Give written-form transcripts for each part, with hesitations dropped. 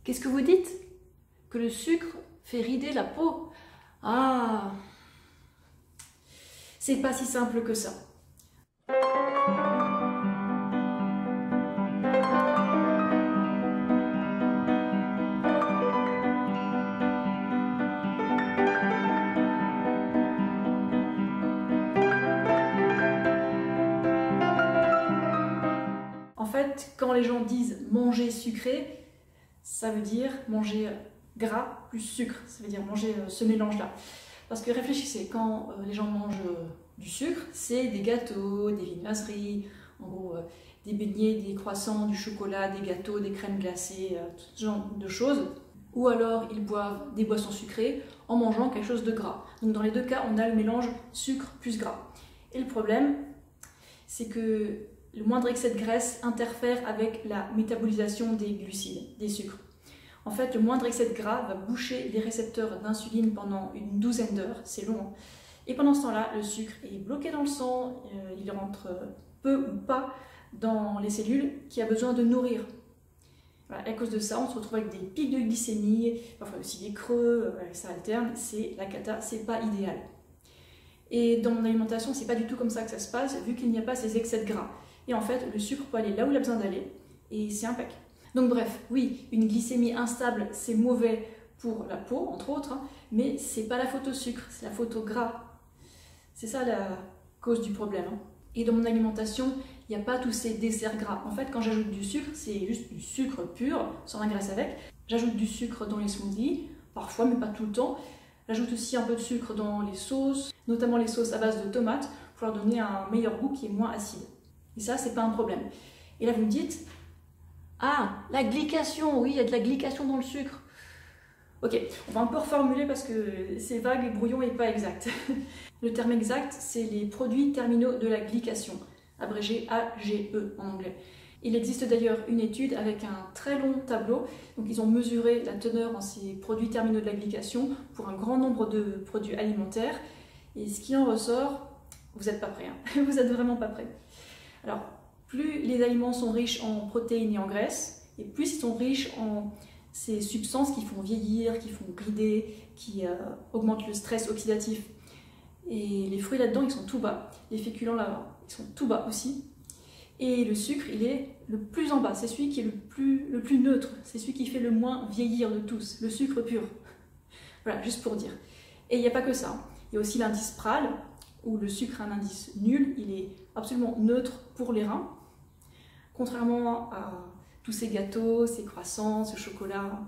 Qu'est-ce que vous dites? Que le sucre fait rider la peau? Ah, c'est pas si simple que ça. En fait, quand les gens disent manger sucré, ça veut dire manger gras plus sucre, ça veut dire manger ce mélange-là. Parce que réfléchissez, quand les gens mangent du sucre, c'est des gâteaux, des viennoiseries, en gros des beignets, des croissants, du chocolat, des gâteaux, des crèmes glacées, tout ce genre de choses. Ou alors ils boivent des boissons sucrées en mangeant quelque chose de gras. Donc dans les deux cas, on a le mélange sucre plus gras. Et le problème, c'est que le moindre excès de graisse interfère avec la métabolisation des glucides, des sucres. En fait, le moindre excès de gras va boucher les récepteurs d'insuline pendant une douzaine d'heures, c'est long, hein. Et pendant ce temps-là, le sucre est bloqué dans le sang, il rentre peu ou pas dans les cellules qui a besoin de nourrir. Voilà, à cause de ça, on se retrouve avec des pics de glycémie, parfois aussi des creux, ça alterne, c'est la cata, c'est pas idéal. Et dans mon alimentation, c'est pas du tout comme ça que ça se passe, vu qu'il n'y a pas ces excès de gras. Et en fait, le sucre peut aller là où il a besoin d'aller, et c'est impec. Donc bref, oui, une glycémie instable, c'est mauvais pour la peau, entre autres, hein, mais c'est pas la faute au sucre, c'est la faute au gras. C'est ça la cause du problème, hein. Et dans mon alimentation, il n'y a pas tous ces desserts gras. En fait, quand j'ajoute du sucre, c'est juste du sucre pur, sans la graisse avec. J'ajoute du sucre dans les smoothies, parfois, mais pas tout le temps. J'ajoute aussi un peu de sucre dans les sauces, notamment les sauces à base de tomates, pour leur donner un meilleur goût qui est moins acide. Et ça, c'est pas un problème. Et là, vous me dites, ah, la glycation, oui, il y a de la glycation dans le sucre. Ok, on va un peu reformuler parce que c'est vague et brouillon et pas exact. Le terme exact, c'est les produits terminaux de la glycation, abrégé AGE en anglais. Il existe d'ailleurs une étude avec un très long tableau, donc ils ont mesuré la teneur en ces produits terminaux de la glycation pour un grand nombre de produits alimentaires, et ce qui en ressort, vous n'êtes pas prêts, hein. Vous n'êtes vraiment pas prêts. Alors, plus les aliments sont riches en protéines et en graisses, et plus ils sont riches en ces substances qui font vieillir, qui font rider, qui augmentent le stress oxydatif. Et les fruits là-dedans, ils sont tout bas. Les féculents là, ils sont tout bas aussi. Et le sucre, il est le plus en bas. C'est celui qui est le plus neutre. C'est celui qui fait le moins vieillir de tous. Le sucre pur. Voilà, juste pour dire. Et il n'y a pas que ça. Il y a aussi l'indice PRAL, où le sucre a un indice nul. Il est absolument neutre pour les reins. Contrairement à tous ces gâteaux, ces croissants, ce chocolat.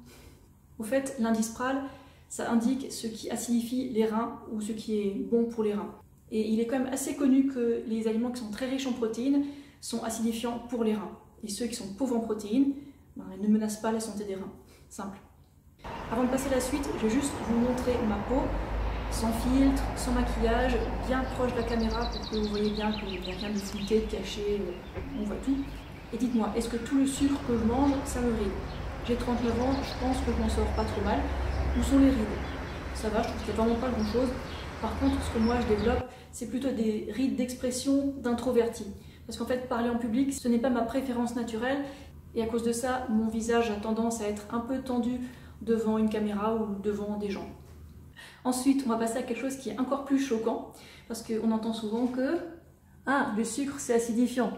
Au fait, l'indice PRAL, ça indique ce qui acidifie les reins ou ce qui est bon pour les reins. Et il est quand même assez connu que les aliments qui sont très riches en protéines sont acidifiants pour les reins. Et ceux qui sont pauvres en protéines, ils ne menacent pas la santé des reins. Simple. Avant de passer à la suite, je vais juste vous montrer ma peau, sans filtre, sans maquillage, bien proche de la caméra pour que vous voyez bien qu'il n'y a rien de flouté, de caché, on voit tout. Et dites-moi, est-ce que tout le sucre que je mange, ça me ride? J'ai 39 ans, je pense que je m'en sors pas trop mal. Où sont les rides? Ça va, je trouve qu'il n'y a vraiment pas grand-chose. Par contre, ce que moi je développe, c'est plutôt des rides d'expression d'introverti. Parce qu'en fait, parler en public, ce n'est pas ma préférence naturelle. Et à cause de ça, mon visage a tendance à être un peu tendu devant une caméra ou devant des gens. Ensuite, on va passer à quelque chose qui est encore plus choquant. Parce qu'on entend souvent que le sucre, c'est acidifiant.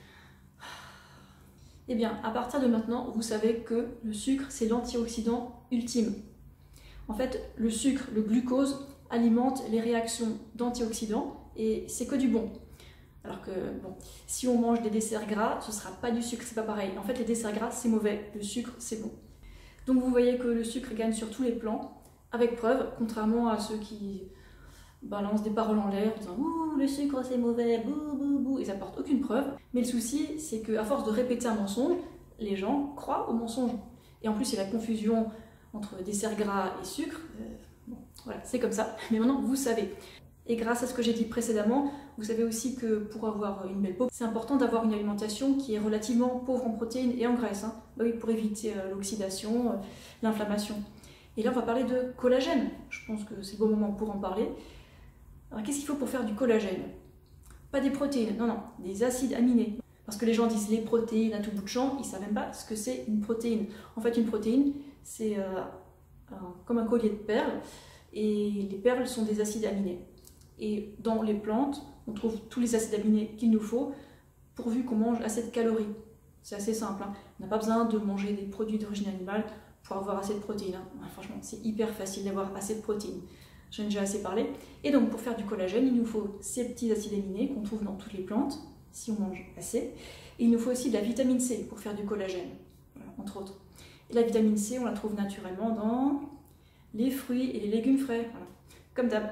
Eh bien, à partir de maintenant, vous savez que le sucre, c'est l'antioxydant ultime. En fait, le sucre, le glucose, alimente les réactions d'antioxydants et c'est que du bon. Alors que, bon, si on mange des desserts gras, ce ne sera pas du sucre, c'est pas pareil. En fait, les desserts gras, c'est mauvais, le sucre, c'est bon. Donc vous voyez que le sucre gagne sur tous les plans, avec preuve, contrairement à ceux qui balancent des paroles en l'air, en disant « Ouh, le sucre, c'est mauvais, bouh, bouh, bouh », ils n'apportent aucune preuve. Mais le souci, c'est qu'à force de répéter un mensonge, les gens croient au mensonge. Et en plus, il y a la confusion entre dessert gras et sucre. Bon, voilà, c'est comme ça. Mais maintenant, vous savez. Et grâce à ce que j'ai dit précédemment, vous savez aussi que pour avoir une belle peau, c'est important d'avoir une alimentation qui est relativement pauvre en protéines et en graisses, hein. Bah oui, pour éviter l'oxydation, l'inflammation. Et là, on va parler de collagène. Je pense que c'est le bon moment pour en parler. Alors, qu'est-ce qu'il faut pour faire du collagène? Pas des protéines, non, non, des acides aminés. Parce que les gens disent les protéines à tout bout de champ, ils ne savent même pas ce que c'est une protéine. En fait, une protéine, c'est comme un collier de perles, et les perles sont des acides aminés. Et dans les plantes, on trouve tous les acides aminés qu'il nous faut, pourvu qu'on mange assez de calories. C'est assez simple, hein. On n'a pas besoin de manger des produits d'origine animale pour avoir assez de protéines, hein. Franchement, c'est hyper facile d'avoir assez de protéines. J'en ai déjà assez parlé. Et donc, pour faire du collagène, il nous faut ces petits acides aminés qu'on trouve dans toutes les plantes, si on mange assez. Et il nous faut aussi de la vitamine C pour faire du collagène, voilà, entre autres. Et la vitamine C, on la trouve naturellement dans les fruits et les légumes frais, voilà, comme d'hab.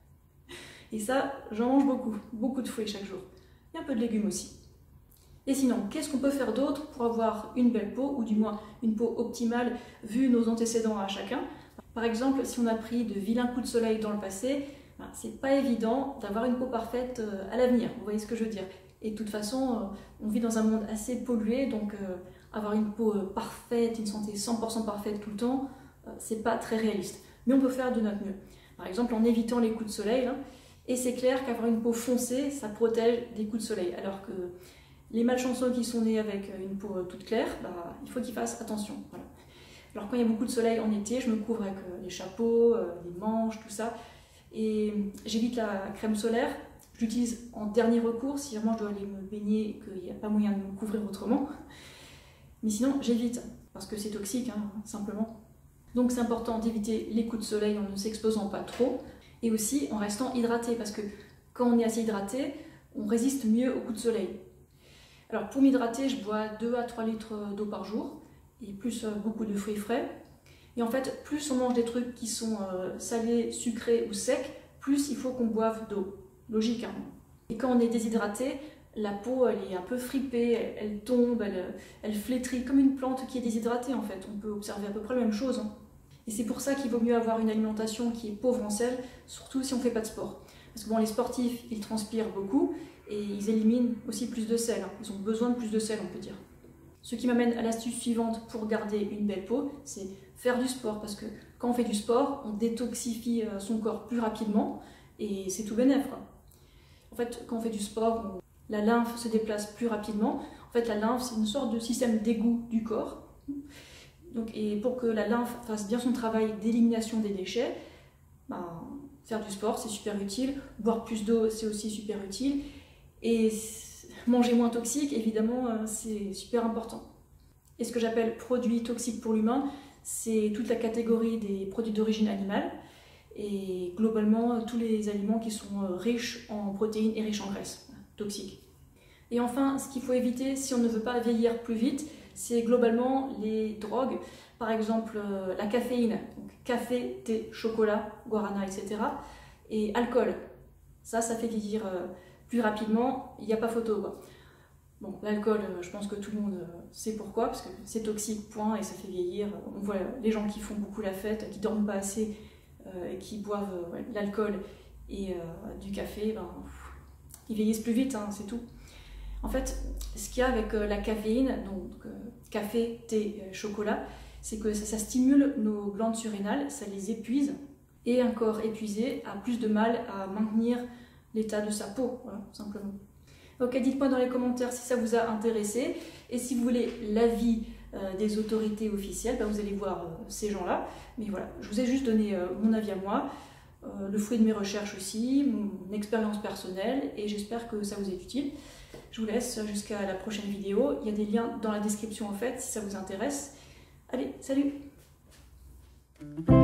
Et ça, j'en mange beaucoup de fruits chaque jour. Et un peu de légumes aussi. Et sinon, qu'est-ce qu'on peut faire d'autre pour avoir une belle peau, ou du moins une peau optimale, vu nos antécédents à chacun? Par exemple, si on a pris de vilains coups de soleil dans le passé, c'est pas évident d'avoir une peau parfaite à l'avenir, vous voyez ce que je veux dire. Et de toute façon, on vit dans un monde assez pollué, donc avoir une peau parfaite, une santé 100% parfaite tout le temps, c'est pas très réaliste. Mais on peut faire de notre mieux. Par exemple, en évitant les coups de soleil, hein, et c'est clair qu'avoir une peau foncée, ça protège des coups de soleil, alors que les malchanceux qui sont nés avec une peau toute claire, il faut qu'ils fassent attention. Voilà. Alors quand il y a beaucoup de soleil en été, je me couvre avec les chapeaux, les manches, tout ça. Et j'évite la crème solaire. Je l'utilise en dernier recours, si vraiment je dois aller me baigner et qu'il n'y a pas moyen de me couvrir autrement. Mais sinon, j'évite, parce que c'est toxique, hein, simplement. Donc c'est important d'éviter les coups de soleil en ne s'exposant pas trop. Et aussi en restant hydraté, parce que quand on est assez hydraté, on résiste mieux aux coups de soleil. Alors pour m'hydrater, je bois 2 à 3 litres d'eau par jour, et plus beaucoup de fruits frais. Et en fait, plus on mange des trucs qui sont salés, sucrés ou secs, plus il faut qu'on boive d'eau. Logique, hein. Et quand on est déshydraté, la peau elle est un peu fripée, elle tombe, elle flétrit, comme une plante qui est déshydratée en fait. On peut observer à peu près la même chose, hein. Et c'est pour ça qu'il vaut mieux avoir une alimentation qui est pauvre en sel, surtout si on ne fait pas de sport. Parce que bon, les sportifs, ils transpirent beaucoup, et ils éliminent aussi plus de sel, hein. Ils ont besoin de plus de sel, on peut dire. Ce qui m'amène à l'astuce suivante pour garder une belle peau, c'est faire du sport. Parce que quand on fait du sport, on détoxifie son corps plus rapidement, et c'est tout bénef, quoi. En fait, quand on fait du sport, la lymphe se déplace plus rapidement. En fait, la lymphe, c'est une sorte de système d'égout du corps. Donc, et pour que la lymphe fasse bien son travail d'élimination des déchets, faire du sport, c'est super utile. Boire plus d'eau, c'est aussi super utile. Et manger moins toxique, évidemment, c'est super important. Et ce que j'appelle produits toxiques pour l'humain, c'est toute la catégorie des produits d'origine animale, et globalement tous les aliments qui sont riches en protéines et riches en graisses, toxiques. Et enfin, ce qu'il faut éviter si on ne veut pas vieillir plus vite, c'est globalement les drogues, par exemple la caféine, donc café, thé, chocolat, guarana, etc. Et alcool, ça fait vieillir plus rapidement, il n'y a pas photo, quoi. Bon, l'alcool, je pense que tout le monde sait pourquoi, parce que c'est toxique, point, et ça fait vieillir. On voit les gens qui font beaucoup la fête, qui dorment pas assez, et qui boivent l'alcool et du café, ils vieillissent plus vite, hein, c'est tout. En fait, ce qu'il y a avec la caféine, donc café, thé, chocolat, c'est que ça stimule nos glandes surrénales, ça les épuise, et un corps épuisé a plus de mal à maintenir l'état de sa peau, voilà, tout simplement. Ok, dites-moi dans les commentaires si ça vous a intéressé, et si vous voulez l'avis des autorités officielles, vous allez voir ces gens-là. Mais voilà, je vous ai juste donné mon avis à moi, le fruit de mes recherches aussi, mon expérience personnelle, et j'espère que ça vous est utile. Je vous laisse jusqu'à la prochaine vidéo. Il y a des liens dans la description en fait, si ça vous intéresse. Allez, salut!